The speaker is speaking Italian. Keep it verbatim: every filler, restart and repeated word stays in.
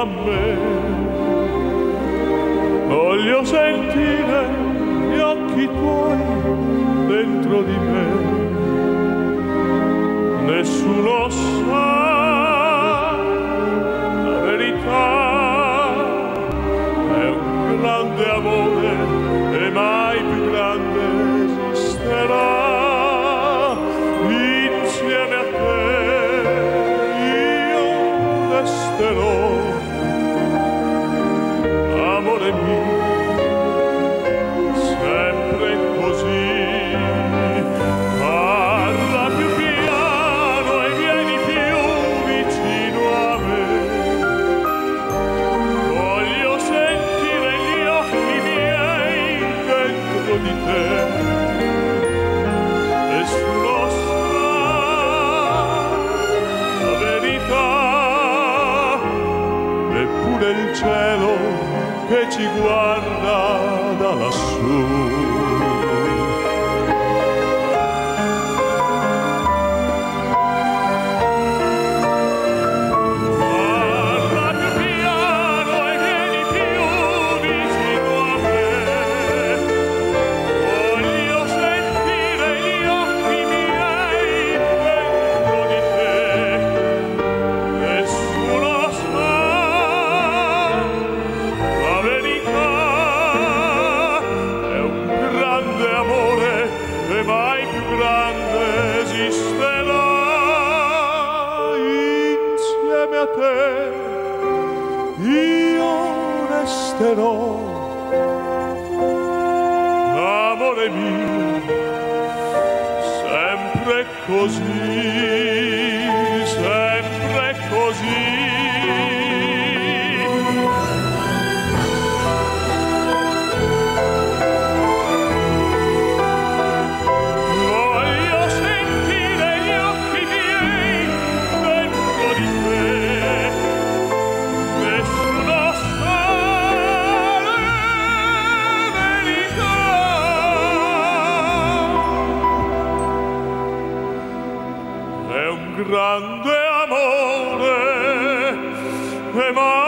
a me. Voglio sentire gli occhi tuoi dentro di me. Nessuno sa la verità, è un grande amore e mai più grande esisterà. Insieme a te io resterò, amore mio, sempre così. Parla più piano e vieni più vicino a me. Voglio sentire gli occhi miei dentro di te. Nessuno sa la verità, eppure il cielo che ci guarda da lassù. Parla più piano e vieni più vicino a me. Voglio sentire gli occhi miei dentro di te. Nessuno sa la verità, è un grande amore e mai più grande esisterà. Insieme a te io resterò, amore mio, sempre così, sempre così. Voglio sentire gli occhi miei dentro di te. Nessuno sa la verità, è un grande amore e mai